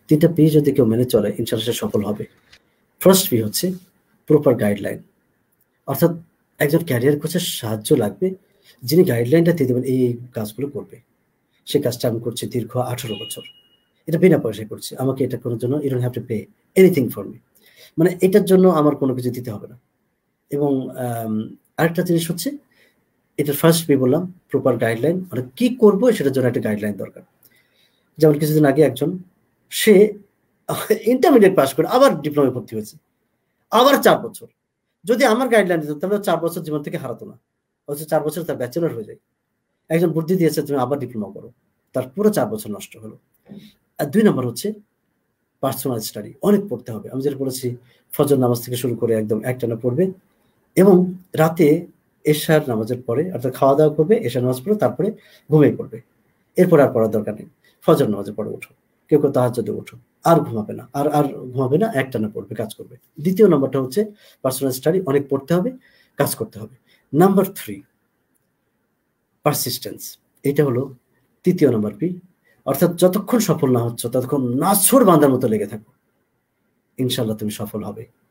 3টা পি যদি কেউ মেনে চলে ইনশাআল্লাহ সে সফল হবে। ফার্স্ট পি হচ্ছে প্রপার গাইডলাইন, অর্থাৎ একজন ক্যারিয়ার কোচের সাহায্য লাগবে যিনি গাইডলাইনটা দিয়ে দেবেন এই কাজগুলো করবে। সে কাজটা আমি করছি দীর্ঘ 18 বছর, এটা বিনা পয়সায় করছি, আমাকে এটা করার জন্য you don't have to pay anything for me, মানে এটার জন্য আমার কোনো কিছু দিতে হবে না। এবং আরেকটা জিনিস হচ্ছে এটার ফার্স্ট পি বললাম প্রপার গাইডলাইন, মানে কি করবো সেটার জন্য একটা গাইডলাইন দরকার। যেমন কিছুদিন আগে একজন সে ইন্টারমিডিয়েট পাস করে আবার ডিপ্লোমায় ভর্তি হয়েছে, আবার 4 বছর। যদি আমার গাইডলাইন দিত তাহলে 4 বছর জীবন থেকে হারাতো না, অথচ 4 বছর তার ব্যাচেলর হয়ে যায়। একজন বুদ্ধি দিয়েছে তুমি আবার ডিপ্লোমা করো, তার পুরো 4 বছর নষ্ট হলো। আর 2 নম্বর হচ্ছে পার্সোনাল স্টাডি, অনেক পড়তে হবে। আমি যেটা বলেছি ফজর নামাজ থেকে শুরু করে একদম একটানা পড়বে, এবং রাতে এশার নামাজের পরে অর্থাৎ খাওয়া দাওয়া করবে, এশার নামাজ পড়ে তারপরে ঘুমিয়ে পড়বে, এরপর আর পড়ার দরকার নেই। ফজর নামাজের পরে উঠো, কেউ কেউ তাহাজ্জুদে উঠো, আর ঘুমাবে না, আর ঘুমাবে না, একটানা পড়বে, কাজ করবে। দ্বিতীয় নম্বরটা হচ্ছে পার্সোনাল স্টাডি, অনেক পড়তে হবে, কাজ করতে হবে। নাম্বার 3 পারসিস্টেন্স, এটা হলো 3য় নম্বর পি, অর্থাৎ যতক্ষণ সফল না হচ্ছ ততক্ষণ নাছোড় বাঁধার মতো লেগে থাকো, ইনশাআল্লাহ তুমি সফল হবে।